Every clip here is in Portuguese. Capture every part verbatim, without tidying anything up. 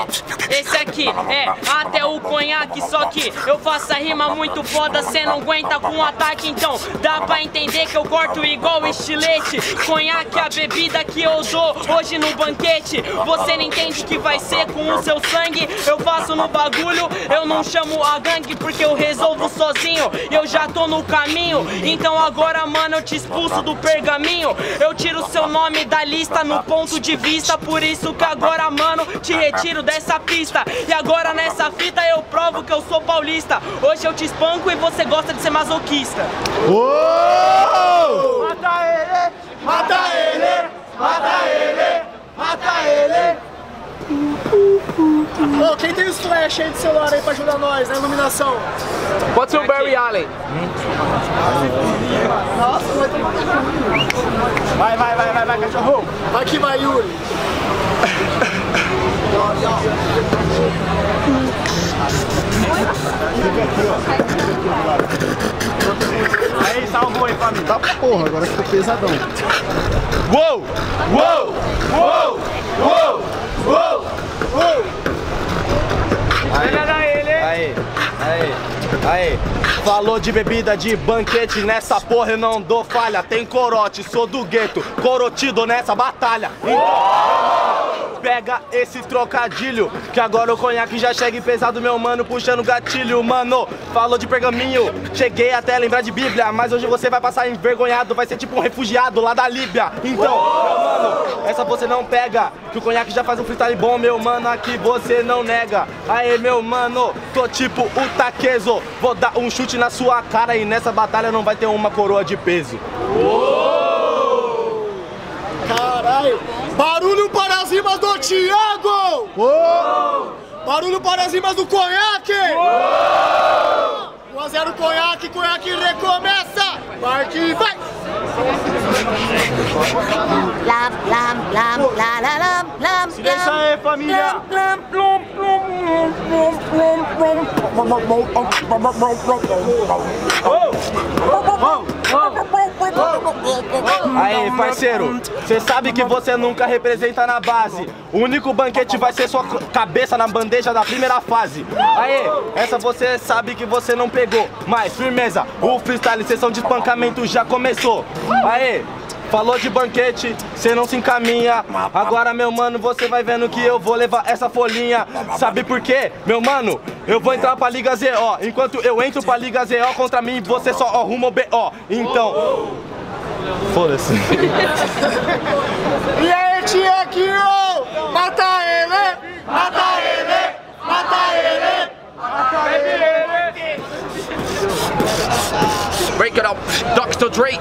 Esse aqui é até o conhaque, só que eu faço a rima muito foda, cê não aguenta com o ataque, então dá pra entender que eu corto igual estilete. Conhaque é a bebida que eu dou hoje no banquete. Você não entende que vai ser com o seu sangue. Eu faço no bagulho, eu não chamo a gangue, porque eu resolvo sozinho, eu já tô no caminho. Então agora, mano, eu te expulso do pergaminho. Eu tiro seu nome da lista no ponto de vista. Por isso que agora, mano, te retiro dessa pista. E agora nessa fita eu provo que eu sou paulista. Hoje eu te espanco e você gosta de ser masoquista. Uou! Mata ele, mata ele, mata ele, mata ele. Ô, quem tem os flash aí de celular aí pra ajudar nós na iluminação? Pode ser o Barry Allen. Nossa, vai ter Vai, vai, vai, vai, vai, cachorro. Vai que vai, Yuri. Aí, salvou aí, família. Tá porra, agora ficou pesadão. Uou! Uou! Uou! Uou! Uou! Uou! Aí, Aí, aí, aí. Falou de bebida de banquete, nessa porra eu não dou falha. Tem corote, sou do gueto, corotido nessa batalha. Então, pega esse trocadilho, que agora o conhaque já chega pesado, meu mano, puxando gatilho. Mano, falou de pergaminho, cheguei até lembrar de Bíblia, mas hoje você vai passar envergonhado, vai ser tipo um refugiado lá da Líbia. Então, meu mano, essa você não pega, que o conhaque já faz um freestyle bom, meu mano, aqui você não nega. Aê, meu mano, tô tipo o Taquezo, vou dar um chute na sua cara e nessa batalha não vai ter uma coroa de peso. Caralho. Barulho para as rimas do Thiago. Uou! Barulho para as rimas do conhaque. um a zero conhaque, conhaque recomeça. Marque, vai. Lam, lam, lam, la, la, lam, lam, Deixa aí, família. lam, plum, plum, plum, plum, Aí, parceiro, cê sabe que você nunca representa na base. O único banquete vai ser sua cabeça na bandeja da primeira fase. Aí, essa você sabe que você não pegou. Mas firmeza, o freestyle, sessão de espancamento já começou. Aí, falou de banquete, cê não se encaminha. Agora, meu mano, você vai vendo que eu vou levar essa folhinha. Sabe por quê? Meu mano, eu vou entrar pra Liga Z O. Enquanto eu entro pra Liga Z O, contra mim você só arruma o B O. Então, foda-se. E aí, Tiaguinho? Mata ele, mata ele, mata ele, mata ele. break it up, doutor Dre.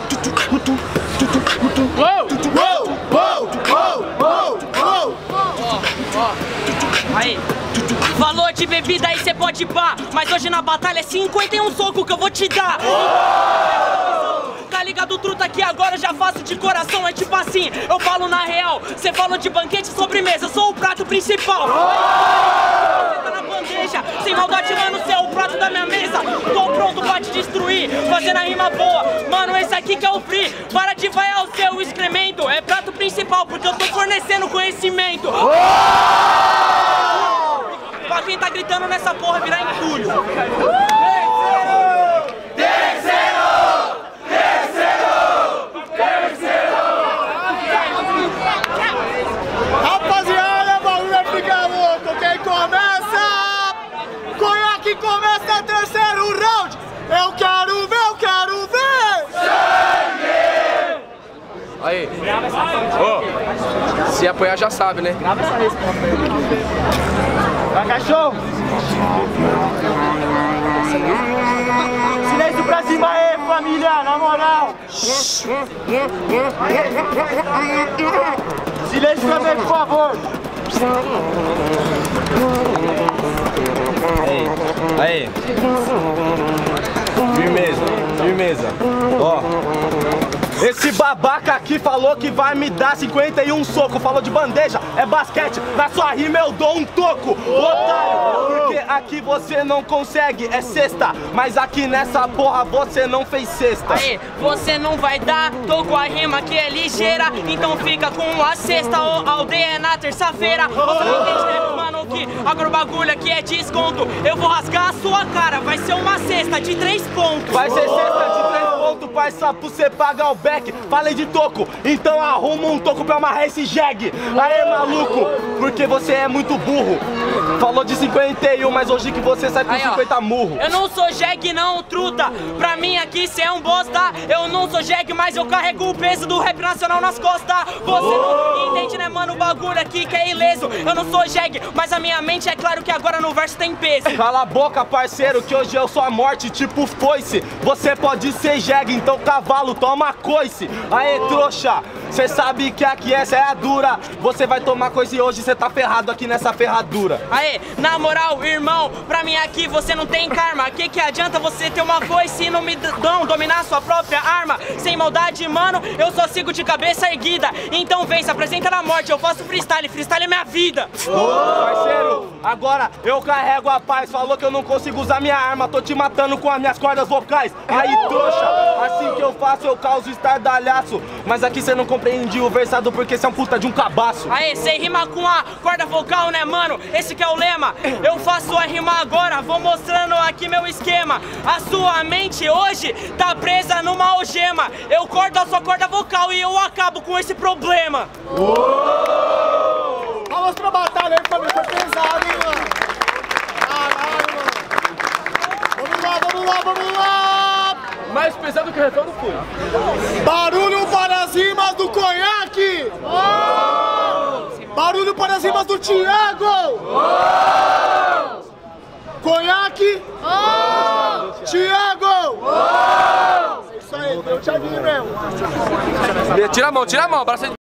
Uou, uou, uou, uou, uou, uou. Aí, falou de bebida aí cê pode pá, mas hoje na batalha é cinquenta e um soco que eu vou te dar. Tá ligado, truta, que agora eu já faço de coração. É tipo assim, eu falo na real. Cê falou de banquete e sobremesa, eu sou o prato principal. Você tá na bandeja, sem maldade, mano, cê é o prato da minha mesa. Tô pronto pra te destruir, fazendo a rima boa. Mano, esse aqui que é o free. Para de vaiar o seu excremento. É prato principal, porque eu tô fornecendo conhecimento. Pra quem tá gritando nessa porra virar entulho. Rapaziada, o bagulho vai ficar louco. Quem começa? Conhaque começa terceiro round. Eu quero ver, eu quero ver. Sangue! Aí. Ô, se apoiar já sabe, né? Vai, cachorro! Silêncio pra cima aí, família, na moral! Silêncio também, por favor! Aí, aí. Firmeza, firmeza. Ó. Esse babaca aqui falou que vai me dar cinquenta e um soco. Falou de bandeja, é basquete. Na sua rima eu dou um toco, otário. Porque aqui você não consegue, é cesta. Mas aqui nessa porra você não fez cesta. Aê, você não vai dar toco, a rima que é ligeira. Então fica com a sexta, ô, aldeia é na terça-feira. Você não entende, né, mano, que agora o bagulho aqui é desconto. Eu vou rasgar a sua cara, vai ser uma cesta de três pontos. Vai ser cesta de três pontos, parça, pra você pagar o back. Falei de toco, então arruma um toco pra amarrar esse jegue. Aê, maluco, porque você é muito burro. Falou de cinquenta e um, mas hoje que você sai com aí, cinquenta ó, murro. Eu não sou jegue não, truta. Pra mim aqui cê é um bosta. Eu não sou jegue, mas eu carrego o peso do rap nacional nas costas. Você não entende, né, mano, o bagulho aqui que é ileso. Eu não sou jegue, mas a minha mente é claro que agora no verso tem peso. Cala a boca, parceiro, que hoje eu sou a morte, tipo foice. Você pode ser jegue, então cavalo, toma coice. Aê, trouxa, cê sabe que aqui essa é a dura. Você vai tomar coisa e hoje cê tá ferrado aqui nessa ferradura. Aê, na moral, irmão, pra mim aqui você não tem karma. Que que adianta você ter uma foice e não me dão dominar sua própria arma? Sem maldade, mano, eu só sigo de cabeça erguida. Então vem, se apresenta na morte, eu faço freestyle, freestyle é minha vida. Ô, parceiro, agora eu carrego a paz. Falou que eu não consigo usar minha arma, tô te matando com as minhas cordas vocais. Aí, trouxa, assim que eu faço eu causo estardalhaço. Mas aqui cê não compreende o versado porque cê é um puta de um cabaço. Aê, cê rima com a corda vocal, né, mano? Esse que é o lema. Eu faço a rima agora, vou mostrando aqui meu esquema. A sua mente hoje tá presa numa algema. Eu corto a sua corda vocal e eu acabo com esse problema. Uou! Vamos pra batalha aí, família, foi pesado, hein, mano? Caralho, mano. Vamos lá, vamos lá, vamos lá! Mais pesado que o refrão do fui. Barulho para as rimas do Conhaque! Oh! Barulho para as rimas do Thiago! Oh! Conhaque! Oh! Thiago! Oh! É isso aí, deu o Thiaguinho mesmo. Tira a mão, tira a mão, abraça.